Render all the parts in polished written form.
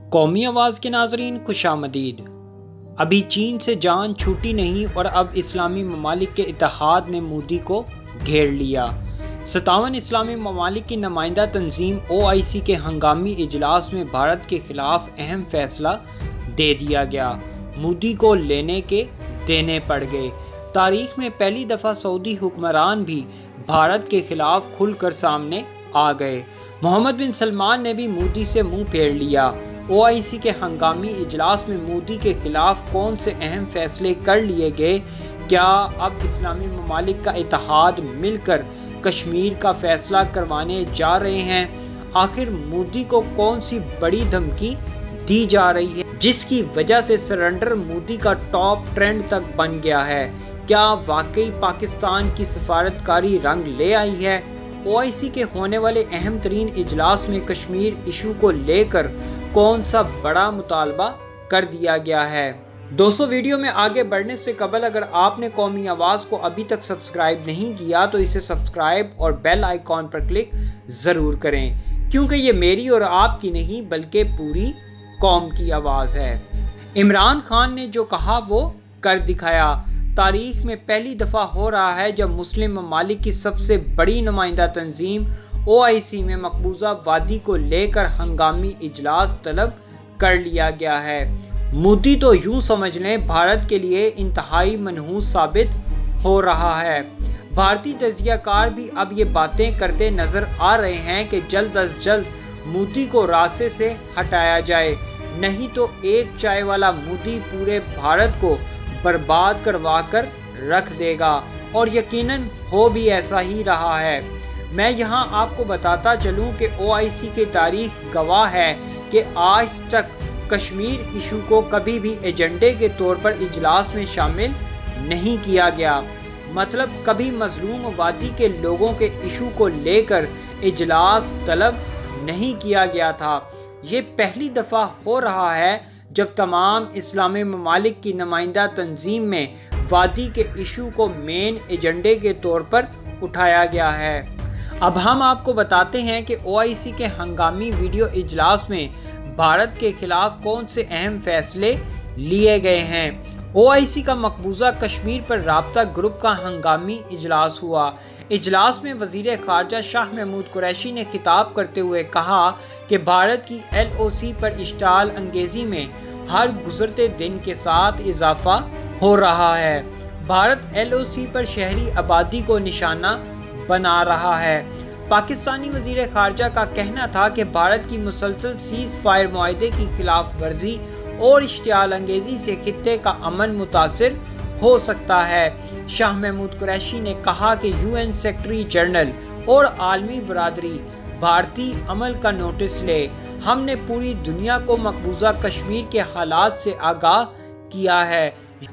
قومی آواز کے ناظرین خوش آمدید۔ ابھی چین سے جان چھوٹی نہیں اور اب اسلامی ممالک کے اتحاد نے مودی کو گھیر لیا۔ 57 اسلامی ممالک کی نمائندہ تنظیم OIC کے ہنگامی اجلاس میں بھارت کے خلاف اہم فیصلہ دے دیا گیا۔ مودی کو لینے کے دینے پڑ گئے۔ تاریخ میں پہلی دفعہ سعودی حکمران بھی بھارت کے خلاف کھل کر سامنے آ گئے۔ محمد بن سلمان نے بھی مودی سے منہ پھیر لیا۔ OIC کے ہنگامی اجلاس میں مودی کے خلاف کون سے اہم فیصلے کر لیے گئے؟ کیا اب اسلامی ممالک کا اتحاد مل کر کشمیر کا فیصلہ کروانے جا رہے ہیں؟ آخر مودی کو کون سی بڑی دھمکی دی جا رہی ہے جس کی وجہ سے سرنڈر مودی کا ٹاپ ٹرینڈ تک بن گیا ہے؟ کیا واقعی پاکستان کی سفارتکاری رنگ لے آئی ہے؟ OIC کے ہونے والے اہم ترین اجلاس میں کشمیر ایشو کو لے کر کون سا بڑا مطالبہ کر دیا گیا ہے؟ دوستو، ویڈیو میں آگے بڑھنے سے قبل اگر آپ نے قومی آواز کو ابھی تک سبسکرائب نہیں کیا تو اسے سبسکرائب اور بیل آئیکن پر کلک ضرور کریں، کیونکہ یہ میری اور آپ کی نہیں بلکہ پوری قوم کی آواز ہے۔ عمران خان نے جو کہا وہ کر دکھایا۔ تاریخ میں پہلی دفعہ ہو رہا ہے جب مسلم ممالک کی سب سے بڑی نمائندہ تنظیم OIC میں مقبوضہ وادی کو لے کر ہنگامی اجلاس طلب کر لیا گیا ہے۔ مودی تو یوں سمجھ لیں بھارت کے لیے انتہائی منحوس ثابت ہو رہا ہے۔ بھارتی تجزیہ کار بھی اب یہ باتیں کرتے نظر آ رہے ہیں کہ جلد از جلد مودی کو راستے سے ہٹایا جائے، نہیں تو ایک چائے والا مودی پورے بھارت کو برباد کروا کر رکھ دے گا، اور یقیناً ہو بھی ایسا ہی رہا ہے۔ میں یہاں آپ کو بتاتا چلوں کہ OIC کی تاریخ گواہ ہے کہ آج تک کشمیر ایشو کو کبھی بھی ایجنڈے کے طور پر اجلاس میں شامل نہیں کیا گیا۔ مطلب کبھی مظلوم وادی کے لوگوں کے ایشو کو لے کر اجلاس طلب نہیں کیا گیا تھا۔ یہ پہلی دفعہ ہو رہا ہے جب تمام اسلامی ممالک کی نمائندہ تنظیم میں وادی کے ایشو کو مین ایجنڈے کے طور پر اٹھایا گیا ہے۔ اب ہم آپ کو بتاتے ہیں کہ OIC کے ہنگامی ویڈیو اجلاس میں بھارت کے خلاف کون سے اہم فیصلے لیے گئے ہیں۔ OIC کا مقبوضہ کشمیر پر رابطہ گروپ کا ہنگامی اجلاس ہوا۔ اجلاس میں وزیر خارجہ شاہ محمود قریشی نے خطاب کرتے ہوئے کہا کہ بھارت کی LOC پر اشتعال انگیزی میں ہر گزرتے دن کے ساتھ اضافہ ہو رہا ہے۔ بھارت LOC پر شہری آبادی کو نشانہ بنا رہا ہے۔ پاکستانی وزیر خارجہ کا کہنا تھا کہ بھارت کی مسلسل سیز فائر معاہدے کی خلاف ورزی اور اشتعال انگیزی سے خطے کا امن متاثر ہو سکتا ہے۔ شاہ محمود قریشی نے کہا کہ UN سیکرٹری جنرل اور عالمی برادری بھارتی عمل کا نوٹس لے۔ ہم نے پوری دنیا کو مقبوضہ کشمیر کے حالات سے آگاہ کیا ہے۔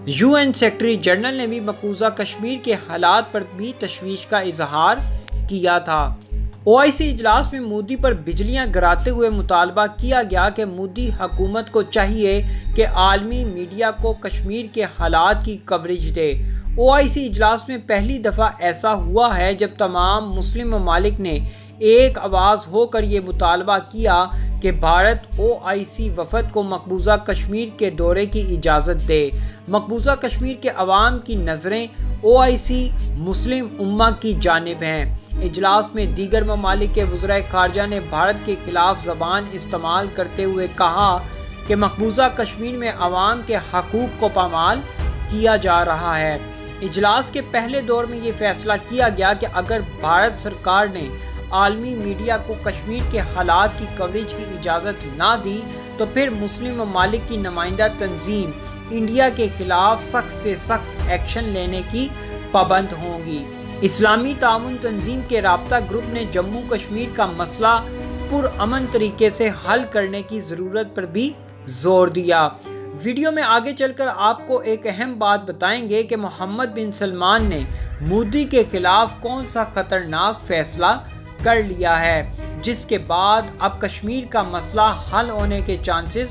UN سیکرٹری جنرل نے بھی مقبوضہ کشمیر کے حالات پر بھی تشویش کا اظہار کیا تھا۔ OIC اجلاس میں مودی پر بجلیاں گراتے ہوئے مطالبہ کیا گیا کہ مودی حکومت کو چاہیے کہ عالمی میڈیا کو کشمیر کے حالات کی کوریج دے۔ OIC اجلاس میں پہلی دفعہ ایسا ہوا ہے جب تمام مسلم ممالک نے ایک آواز ہو کر یہ مطالبہ کیا کہ بھارت OIC وفد کو مقبوضہ کشمیر کے دورے کی اجازت دے۔ مقبوضہ کشمیر کے عوام کی نظریں OIC مسلم امہ کی جانب ہیں۔ اجلاس میں دیگر ممالک کے وزرائے خارجہ نے بھارت کے خلاف زبان استعمال کرتے ہوئے کہا کہ مقبوضہ کشمیر میں عوام کے حقوق کو پامال کیا جا رہا ہے۔ اجلاس کے پہلے دور میں یہ فیصلہ کیا گیا کہ اگر بھارت سرکار نے عالمی میڈیا کو کشمیر کے حالات کی کوریج کی اجازت نہ دی تو پھر مسلم ممالک کی نمائندہ تنظیم انڈیا کے خلاف سخت سے سخت ایکشن لینے کی پابند ہوں گی۔ اسلامی تعاون تنظیم کے رابطہ گروپ نے جموں کشمیر کا مسئلہ پرامن طریقے سے حل کرنے کی ضرورت پر بھی زور دیا۔ ویڈیو میں آگے چل کر آپ کو ایک اہم بات بتائیں گے کہ محمد بن سلمان نے مودی کے خلاف کون سا خطرناک فیصلہ کر لیا ہے جس کے بعد اب کشمیر کا مسئلہ حل ہونے کے چانسز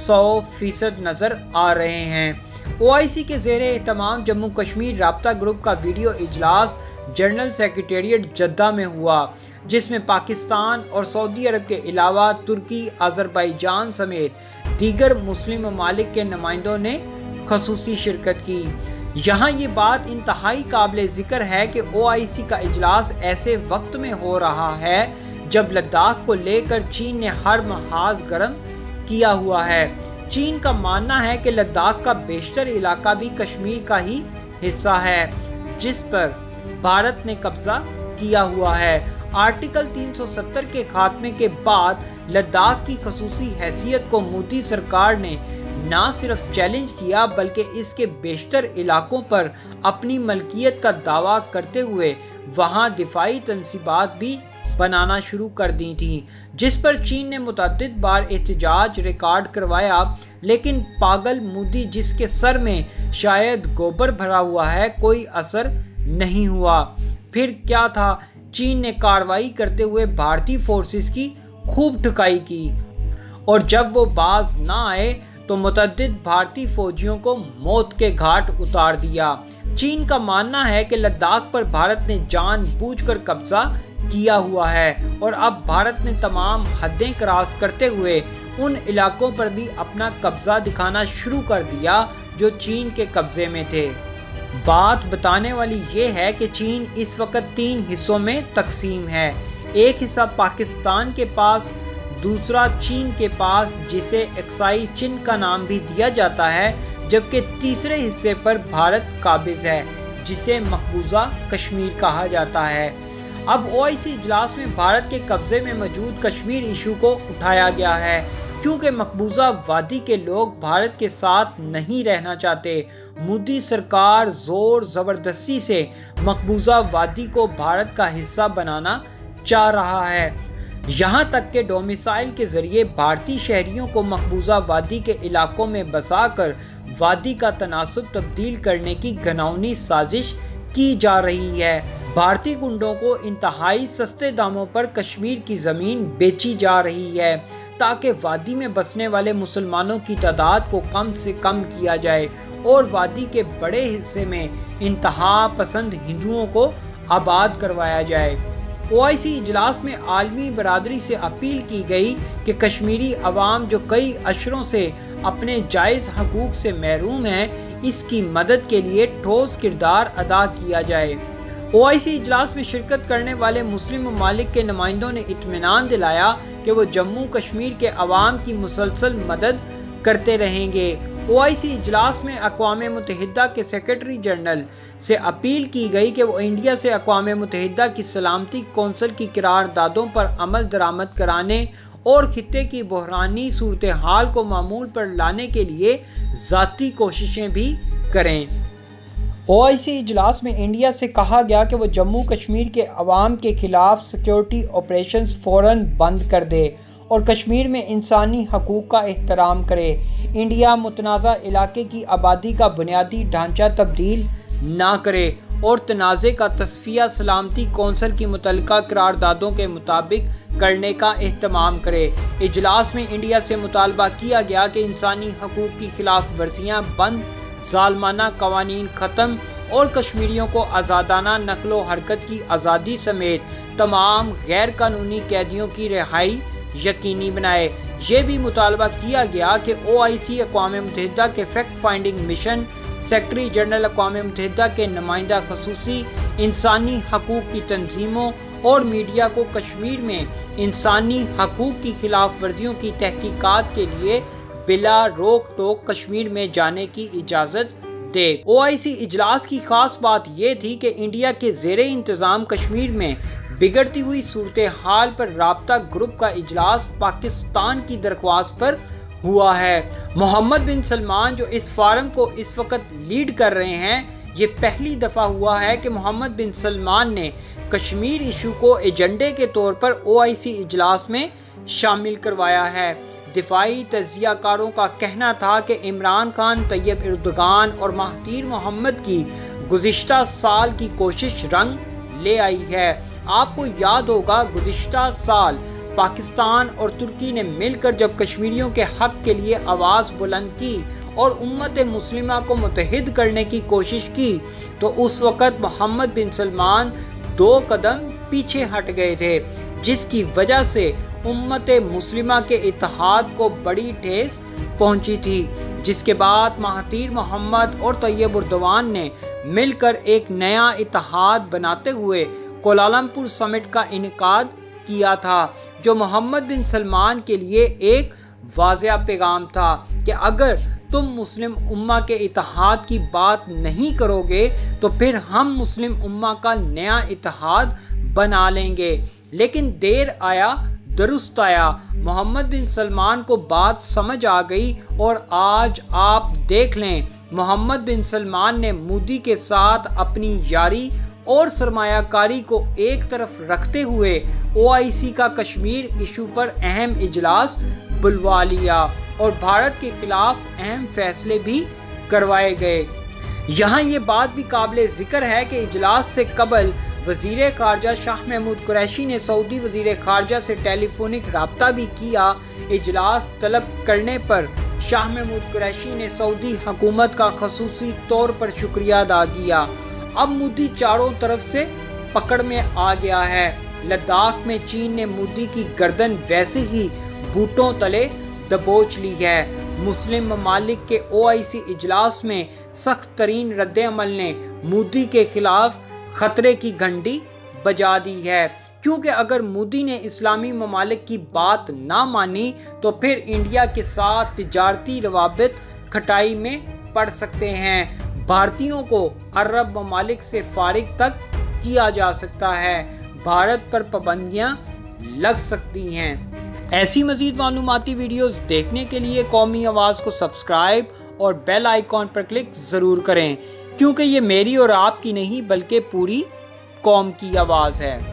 100% نظر آ رہے ہیں۔ OIC کے زیر اہتمام جموں کشمیر رابطہ گروپ کا ویڈیو اجلاس جنرل سیکریٹریٹ جدہ میں ہوا۔ جس میں پاکستان اور سعودی عرب کے علاوہ ترکی، آذربائیجان سمیت دیگر مسلم ممالک کے نمائندوں نے خصوصی شرکت کی۔ یہاں یہ بات انتہائی قابل ذکر ہے کہ OIC کا اجلاس ایسے وقت میں ہو رہا ہے جب لداخ کو لے کر چین نے ہر محاذ گرم کیا ہوا ہے۔ چین کا ماننا ہے کہ لداخ کا بیشتر علاقہ بھی کشمیر کا ہی حصہ ہے جس پر بھارت نے قبضہ کیا ہوا ہے۔ آرٹیکل 370 کے خاتمے کے بعد لداخ کی خصوصی حیثیت کو مودی سرکار نے نہ صرف چیلنج کیا بلکہ اس کے بیشتر علاقوں پر اپنی ملکیت کا دعویٰ کرتے ہوئے وہاں دفاعی تنصیبات بھی بنانا شروع کر دی تھیں، جس پر چین نے متعدد بار احتجاج ریکارڈ کروایا، لیکن پاگل مودی جس کے سر میں شاید گوبر بھرا ہوا ہے کوئی اثر نہیں ہوا۔ پھر کیا تھا، چین نے کارروائی کرتے ہوئے بھارتی فورسز کی خوب ٹھکائی کی اور جب وہ باز نہ آئے تو متعدد بھارتی فوجیوں کو موت کے گھاٹ اتار دیا۔ چین کا ماننا ہے کہ لداخ پر بھارت نے جان بوجھ کر قبضہ کیا ہوا ہے اور اب بھارت نے تمام حدیں کراس کرتے ہوئے ان علاقوں پر بھی اپنا قبضہ دکھانا شروع کر دیا جو چین کے قبضے میں تھے۔ بات بتانے والی یہ ہے کہ چین اس وقت 3 حصوں میں تقسیم ہے، ایک حصہ پاکستان کے پاس، دوسرا چین کے پاس جسے اکسائی چین کا نام بھی دیا جاتا ہے، جبکہ تیسرے حصے پر بھارت قابض ہے جسے مقبوضہ کشمیر کہا جاتا ہے۔ اب OIC اجلاس میں بھارت کے قبضے میں موجود کشمیر ایشو کو اٹھایا گیا ہے کیونکہ مقبوضہ وادی کے لوگ بھارت کے ساتھ نہیں رہنا چاہتے۔ مودی سرکار زور زبردستی سے مقبوضہ وادی کو بھارت کا حصہ بنانا چاہ رہا ہے، یہاں تک کہ ڈومیسائل کے ذریعے بھارتی شہریوں کو مقبوضہ وادی کے علاقوں میں بسا کر وادی کا تناسب تبدیل کرنے کی گھناؤنی سازش کی جا رہی ہے۔ بھارتی گنڈوں کو انتہائی سستے داموں پر کشمیر کی زمین بیچی جا رہی ہے تاکہ وادی میں بسنے والے مسلمانوں کی تعداد کو کم سے کم کیا جائے اور وادی کے بڑے حصے میں انتہا پسند ہندوؤں کو آباد کروایا جائے۔ OIC اجلاس میں عالمی برادری سے اپیل کی گئی کہ کشمیری عوام جو کئی اشروں سے اپنے جائز حقوق سے محروم ہیں، اس کی مدد کے لیے ٹھوس کردار ادا کیا جائے۔ OIC اجلاس میں شرکت کرنے والے مسلم ممالک کے نمائندوں نے اطمینان دلایا کہ وہ جموں کشمیر کے عوام کی مسلسل مدد کرتے رہیں گے۔ OIC اجلاس میں اقوام متحدہ کے سیکرٹری جنرل سے اپیل کی گئی کہ وہ انڈیا سے اقوام متحدہ کی سلامتی کونسل کی قراردادوں پر عمل درآمد کرانے اور خطے کی بحرانی صورتحال کو معمول پر لانے کے لیے ذاتی کوششیں بھی کریں۔ OIC اجلاس میں انڈیا سے کہا گیا کہ وہ جموں کشمیر کے عوام کے خلاف سیکیورٹی آپریشنز فوراً بند کر دے اور کشمیر میں انسانی حقوق کا احترام کرے۔ انڈیا متنازع علاقے کی آبادی کا بنیادی ڈھانچہ تبدیل نہ کرے اور تنازع کا تصفیہ سلامتی کونسل کی متعلقہ قراردادوں کے مطابق کرنے کا اہتمام کرے۔ اجلاس میں انڈیا سے مطالبہ کیا گیا کہ انسانی حقوق کی خلاف ورزیاں بند، ظالمانہ قوانین ختم اور کشمیریوں کو آزادانہ نقل و حرکت کی آزادی سمیت تمام غیر قانونی قیدیوں کی رہائی یقینی بنائے۔ یہ بھی مطالبہ کیا گیا کہ OIC اقوام متحدہ کے fact finding mission, secretary general اقوام متحدہ کے نمائندہ خصوصی، انسانی حقوق کی تنظیموں اور میڈیا کو کشمیر میں انسانی حقوق کی خلاف ورزیوں کی تحقیقات کے لیے بلا روک ٹوک کشمیر میں جانے کی اجازت دے۔ OIC اجلاس کی خاص بات یہ تھی کہ انڈیا کے زیر انتظام کشمیر میں بگڑتی ہوئی صورتحال پر رابطہ گروپ کا اجلاس پاکستان کی درخواست پر ہوا ہے۔ محمد بن سلمان جو اس فورم کو اس وقت لیڈ کر رہے ہیں، یہ پہلی دفعہ ہوا ہے کہ محمد بن سلمان نے کشمیر ایشو کو ایجنڈے کے طور پر OIC اجلاس میں شامل کروایا ہے۔ دفاعی تجزیہ کاروں کا کہنا تھا کہ عمران خان، طیب اردگان اور مہاتیر محمد کی گزشتہ سال کی کوشش رنگ لے آئی ہے۔ آپ کو یاد ہوگا گزشتہ سال پاکستان اور ترکی نے مل کر جب کشمیریوں کے حق کے لیے آواز بلند کی اور امت مسلمہ کو متحد کرنے کی کوشش کی تو اس وقت محمد بن سلمان 2 قدم پیچھے ہٹ گئے تھے۔ جس کی وجہ سے امت مسلمہ کے اتحاد کو بڑی ٹھیس پہنچی تھی، جس کے بعد مہاتیر محمد اور طیب اردوان نے مل کر ایک نیا اتحاد بناتے ہوئے کوالالمپور سمٹ کا انعقاد کیا تھا، جو محمد بن سلمان کے لیے ایک واضح پیغام تھا کہ اگر تم مسلم امہ کے اتحاد کی بات نہیں کرو گے تو پھر ہم مسلم امہ کا نیا اتحاد بنا لیں گے۔ لیکن دیر آیا درست آیا، محمد بن سلمان کو بات سمجھ آ گئی اور آج آپ دیکھ لیں محمد بن سلمان نے مودی کے ساتھ اپنی یاری اور سرمایہ کاری کو ایک طرف رکھتے ہوئے OIC کا کشمیر ایشو پر اہم اجلاس بلوا لیا اور بھارت کے خلاف اہم فیصلے بھی کروائے گئے۔ یہاں یہ بات بھی قابل ذکر ہے کہ اجلاس سے قبل وزیر خارجہ شاہ محمود قریشی نے سعودی وزیر خارجہ سے ٹیلی فونک رابطہ بھی کیا۔ اجلاس طلب کرنے پر شاہ محمود قریشی نے سعودی حکومت کا خصوصی طور پر شکریہ ادا کیا۔ اب مودی چاروں طرف سے پکڑ میں آ گیا ہے۔ لداخ میں چین نے مودی کی گردن ویسے ہی بوٹوں تلے دبوچ لی ہے۔ مسلم ممالک کے OIC اجلاس میں سخت ترین رد عمل نے مودی کے خلاف خطرے کی گھنٹی بجا دی ہے، کیونکہ اگر مودی نے اسلامی ممالک کی بات نہ مانی تو پھر انڈیا کے ساتھ تجارتی روابط کھٹائی میں پڑ سکتے ہیں، بھارتیوں کو عرب ممالک سے فارغ تک کیا جا سکتا ہے، بھارت پر پابندیاں لگ سکتی ہیں۔ ایسی مزید معلوماتی ویڈیوز دیکھنے کے لیے قومی آواز کو سبسکرائب اور بیل آئیکن پر کلک ضرور کریں، کیونکہ یہ میری اور آپ کی نہیں بلکہ پوری قوم کی آواز ہے۔